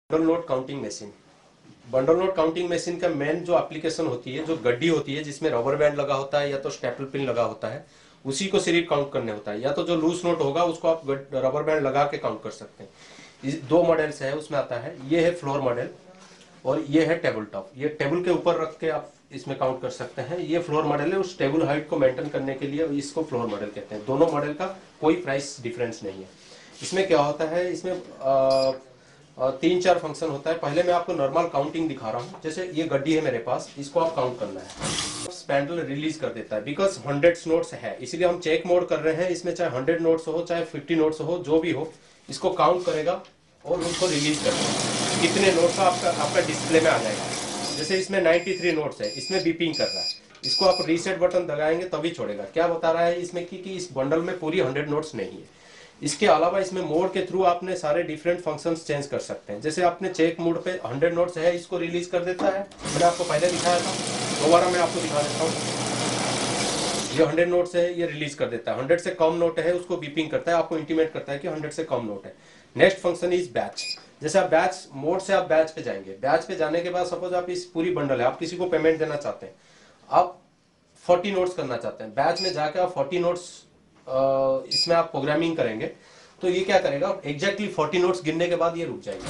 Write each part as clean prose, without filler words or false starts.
Bundle note counting machine. Bundle note counting machine का main जो application होती है, जो गड्डी होती है जिसमें रबर बैंड लगा होता है या तो स्टेपल पिन लगा होता है, उसी को सिर्फ काउंट करने होता है। या तो जो लूज नोट होगा उसको आप रबर बैंड लगा के काउंट कर सकते हैं। दो मॉडल्स है उसमें आता है, ये है फ्लोर मॉडल और ये है टेबल टॉप। ये टेबल के ऊपर रख के आप इसमें काउंट कर सकते हैं। ये फ्लोर मॉडल है, उस टेबल हाइट को मेंटेन करने के लिए इसको फ्लोर मॉडल कहते हैं। दोनों मॉडल का कोई प्राइस डिफरेंस नहीं है। इसमें क्या होता है, इसमें तीन चार फंक्शन होता है। पहले मैं आपको नॉर्मल काउंटिंग दिखा रहा हूँ। जैसे ये गड्डी है मेरे पास, इसको आप काउंट करना है। स्पैंडल रिलीज कर देता है बिकॉज 100 नोट्स है, इसलिए हम चेक मोड कर रहे हैं। इसमें चाहे 100 नोट्स हो चाहे 50 नोट्स हो, जो भी हो, इसको काउंट करेगा और उसको रिलीज करेगा। कितने नोट्स आपका डिस्प्ले में आ जाएगा। जैसे इसमें 93 नोट्स है, इसमें बीपिंग कर रहा है। इसको आप रीसेट बटन दबाएंगे तभी छोड़ेगा। क्या बता रहा है इसमें कि इस बंडल में पूरी 100 नोट्स नहीं है। इसके अलावा इसमें मोड के थ्रू आपने सारे डिफरेंट फंक्शंस चेंज कर सकते हैं। जैसे आपने चेक मोड पे 100 नोट्स है, इसको रिलीज कर देता है। मैंने आपको पहले दिखाया था, दोबारा मैं आपको दिखा देता हूँ। ये 100 नोट्स है, ये रिलीज कर देता है। 100 से कम नोट है उसको बीपिंग करता है, आपको इंटीमेट करता है कि 100 से कम नोट है। Next function is batch. जैसे आप बैच मोड से आप बैच पे जाएंगे। बैच पे जाने के बाद सपोज आप इस पूरी बंडल है, आप किसी को पेमेंट देना चाहते हैं, आप 40 नोट्स करना चाहते हैं। बैच में जाकर आप 40 नोट्स इसमें आप प्रोग्रामिंग करेंगे तो ये क्या करेगा, एग्जैक्टली 40 नोट्स गिनने के बाद ये रुक जाएगा।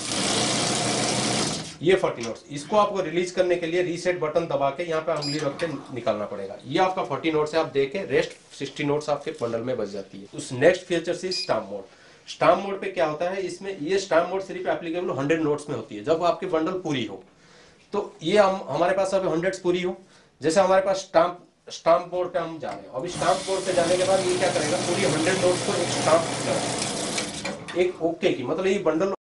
ये 40 नोट्स, इसको आपको रिलीज करने के लिए रीसेट बटन दबा के यहाँ पे उंगली रख के निकालना पड़ेगा। ये आपका 40 नोट्स है, आप देखें रेस्ट 60 नोट्स आपके बंडल में बच जाती है। उस नेक्स्ट फीचर से स्टाम्प मोड। स्टाम्प मोड पे क्या होता है, इसमें ये स्टाम्प मोड सिर्फ एप्लीकेबल 100 नोट्स में होती है, जब आपकी बंडल पूरी हो। तो ये हमारे पास अभी 100 पूरी हो। जैसे हमारे पास स्टाम्प बोर्ड पे हम जा रहे हैं। अभी स्टाम्प बोर्ड पे जाने के बाद ये क्या करेगा, पूरी 100 नोट्स को एक स्टाम्प करेगा, एक ओके की, मतलब ये बंडल